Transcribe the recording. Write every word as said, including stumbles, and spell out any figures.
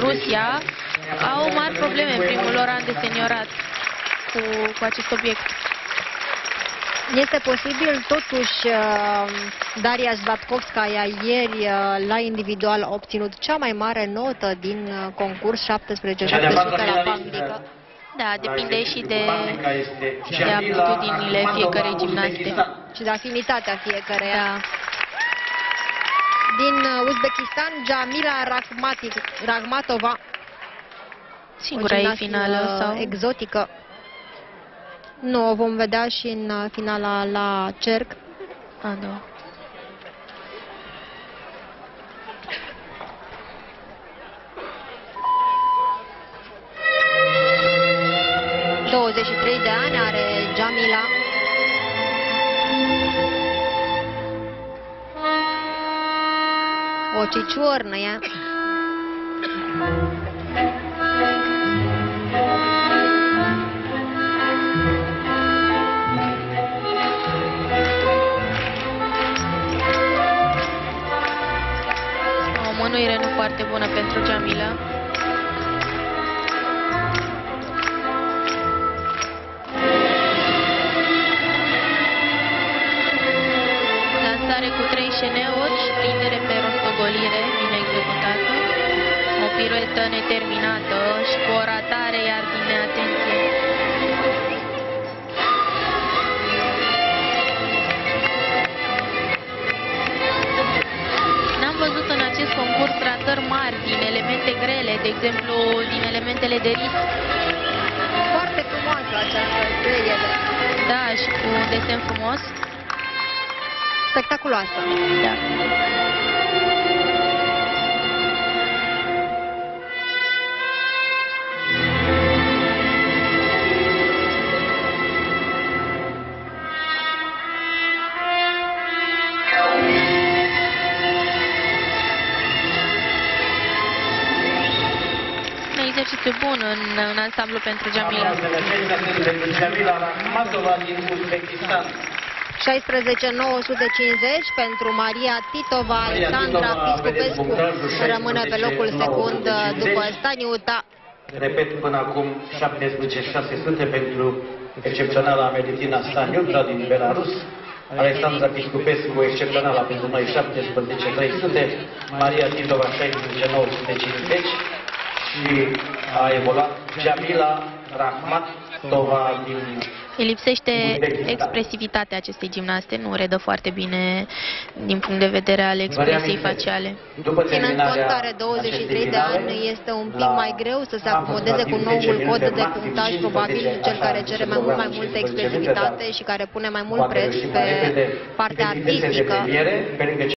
Rusia au mari probleme în primul lor an de seniorat cu, cu acest obiect. Este posibil, totuși, Daria Zlatkovskaya ieri la individual a obținut cea mai mare notă din concurs, șaptesprezece șapte sute la panglică. Da, depinde și de, de aptitudinile fiecarei gimnaste. Și de afinitatea fiecăreia. Da. Din Uzbekistan, Jamila Rakhmatova. Singura ei finală sau exotică. Nu, o vom vedea și în finala la cerc. A, da. douăzeci și trei de ani are Jamila. O ciciornă ea. O mânuire nu foarte bună pentru Jamila. Lansare cu trei șeneuri și prindere pe rostogolire, bine executată. O piruetă neterminată și cu o ratare iar din neatenție. N-am văzut în acest concurs ratări mari din elemente grele, de exemplu din elementele de risc. Foarte frumoasă această serie. Da, și cu un desen frumos. Spectaculoasă. Da. Un exercițiu bun în, în ansamblu pentru Jamila. Jamila Rakhmatova din Uzbekistan. șaisprezece nouă sute cincizeci pentru Maria Titova. Alexandra Piscopescu rămâne pe locul secund după Staniuta. Repet, până acum șaptesprezece șase sute pentru excepționala Melitina Staniuta din Belarus. Alexandra Piscopescu excepționala pentru noi șaptesprezece trei sute. Maria Titova șaisprezece nouă sute cincizeci. Și a evoluat Jamila Rakhmatova din... Îi lipsește expresivitatea acestei gimnaste, nu redă foarte bine din punct de vedere al expresiei faciale. Ținând cont că are douăzeci și trei de ani, este un pic mai greu să se acomodeze cu noul cod de punctaj, probabil cel care cere mai mult mai multă expresivitate și care pune mai mult preț pe partea artistică.